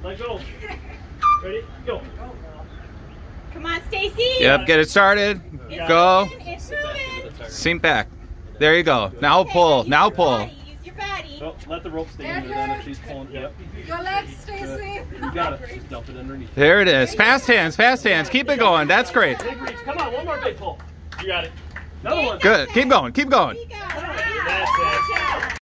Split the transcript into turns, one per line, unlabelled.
Let go. Ready? Go.
Come on, Stacy.
Yep, get it started. Go.
It's moving.
Sink back. There you go. Now pull. Now pull.
Use your body.
Oh, let the rope stay in there then if she's pulling. Yep.
Your legs, Stacy.
You got it. Just dump it underneath.
There it is. Fast hands, fast hands. Keep it going. That's great.
Big reach. Come on, one more big pull. You got it. Another one.
Good. Keep going. Keep going.
You got it.
That's it.